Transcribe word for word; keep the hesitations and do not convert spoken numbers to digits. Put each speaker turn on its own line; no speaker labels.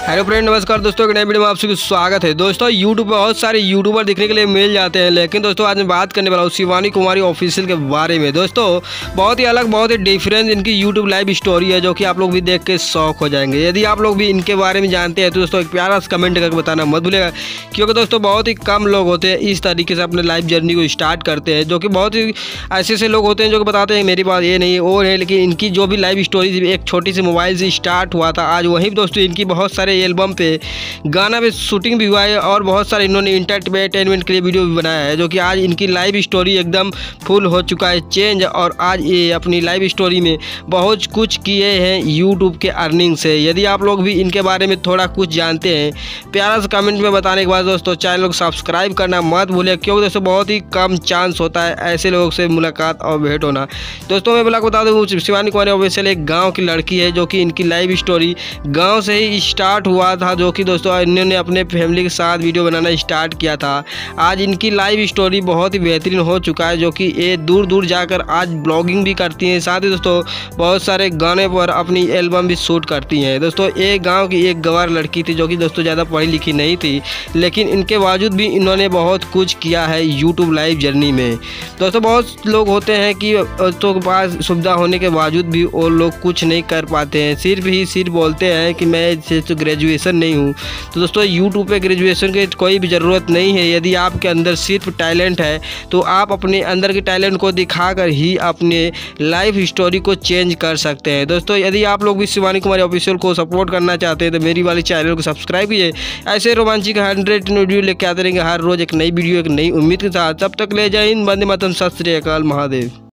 Hello friend, नमस्कार दोस्तों। एक नए वीडियो में आप सभी का स्वागत है। दोस्तों यूट्यूब पर बहुत सारे यूट्यूबर दिखने के लिए मिल जाते हैं, लेकिन दोस्तों आज मैं बात करने वाला हूँ शिवानी कुमारी ऑफिशियल के बारे में। दोस्तों बहुत ही अलग, बहुत ही डिफरेंट इनकी यूट्यूब लाइव स्टोरी है, जो कि आप लोग भी देख के शौक हो जाएंगे। यदि आप लोग भी इनके बारे में जानते हैं तो दोस्तों एक प्यारा सा कमेंट करके बताना मत भूलिएगा, क्योंकि दोस्तों बहुत ही कम लोग होते हैं इस तरीके से अपने लाइव जर्नी को स्टार्ट करते हैं। जो कि बहुत ही ऐसे ऐसे लोग होते हैं जो कि बताते हैं मेरे पास ये नहीं वो है, लेकिन इनकी जो भी लाइव स्टोरी एक छोटी सी मोबाइल से स्टार्ट हुआ था, आज वहीं दोस्तों इनकी बहुत सारे एल्बम पे गाना पे शूटिंग भी हुआ है और बहुत सारे इन्होंने इंटरटेनमेंट के लिए वीडियो भी बनाया है। जो कि आज इनकी लाइव स्टोरी एकदम फुल हो चुका है चेंज, और आज ये अपनी लाइव स्टोरी में बहुत कुछ किए हैं यूट्यूब के अर्निंग से। यदि आप लोग भी इनके बारे में थोड़ा कुछ जानते हैं, प्यारा सा कमेंट में बताने के बाद दोस्तों चैनल को सब्सक्राइब करना मत भूलें, क्योंकि दोस्तों बहुत ही कम चांस होता है ऐसे लोगों से मुलाकात और भेंट होना। दोस्तों मैं बोला बता दूँ, शिवानी कुमारी ऑफिशियल एक गाँव की लड़की है, जो कि इनकी लाइव स्टोरी गाँव से ही स्टार्ट हुआ था। जो कि दोस्तों इन्होंने अपने फैमिली के साथ वीडियो बनाना स्टार्ट किया था। आज इनकी लाइव स्टोरी बहुत ही बेहतरीन हो चुका है, जो कि ये दूर दूर जाकर आज ब्लॉगिंग भी करती हैं, साथ ही दोस्तों बहुत सारे गाने पर अपनी एल्बम भी शूट करती हैं। दोस्तों एक गांव की एक गंवार लड़की थी, जो कि दोस्तों ज़्यादा पढ़ी लिखी नहीं थी, लेकिन इनके बावजूद भी इन्होंने बहुत कुछ किया है यूट्यूब लाइव जर्नी में। दोस्तों बहुत लोग होते हैं कि दोस्तों के पास सुविधा होने के बावजूद भी वो लोग कुछ नहीं कर पाते हैं, सिर्फ ही सिर्फ बोलते हैं कि मैं तो ग्रेजुएशन नहीं हूँ। तो दोस्तों यूट्यूब पे ग्रेजुएशन की कोई भी ज़रूरत नहीं है। यदि आपके अंदर सिर्फ टैलेंट है तो आप अपने अंदर के टैलेंट को दिखाकर ही अपने लाइफ स्टोरी को चेंज कर सकते हैं। दोस्तों यदि आप लोग भी शिवानी कुमारी ऑफिशियल को सपोर्ट करना चाहते हैं तो मेरी वाली चैनल को सब्सक्राइब कीजिए। ऐसे रोमांचिक हंड्रेड वीडियो लेके आते रहेंगे हर रोज़, एक नई वीडियो एक नई उम्मीद के साथ। तब तक ले जय हिंद, वंदे मातरम, सत श्री अकाल, महादेव।